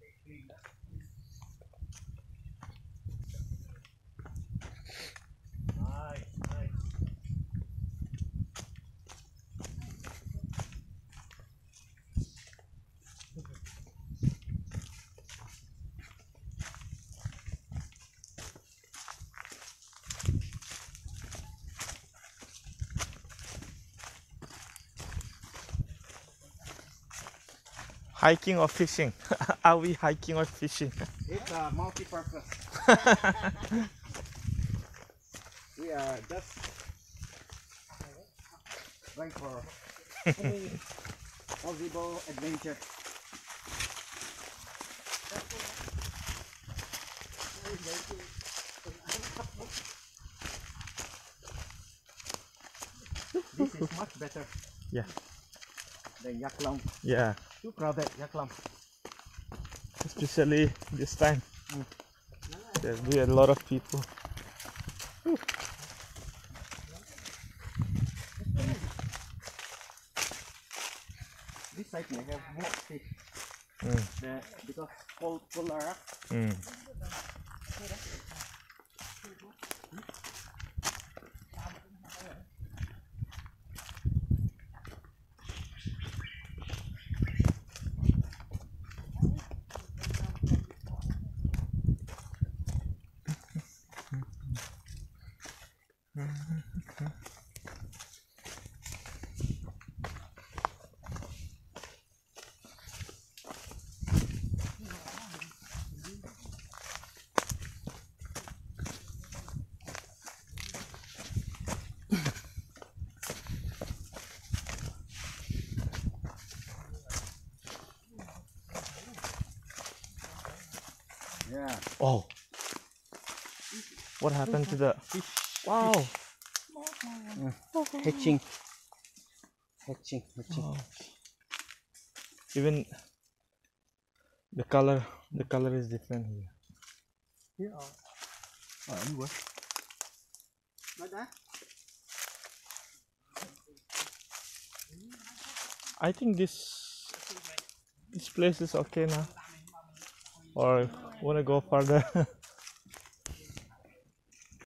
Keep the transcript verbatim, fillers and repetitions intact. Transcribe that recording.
Hiking or fishing? Are we hiking or fishing? It's a multi-purpose. We are just going for any possible adventure. This is much better Yeah. than Yaklam. Yeah. Too crowded, Yaklam. Especially this time. Mm. There'll be a lot of people. This side may have more fish. Mm. The, because cold polar. Mm. Yeah. Oh. What happened to the Fish. wow? Uh, hatching. Hatching. Hatching. Oh. Even the color, the color is different here. Yeah. Oh, anyway. Not that? I think this this place is okay now. Or wanna go further?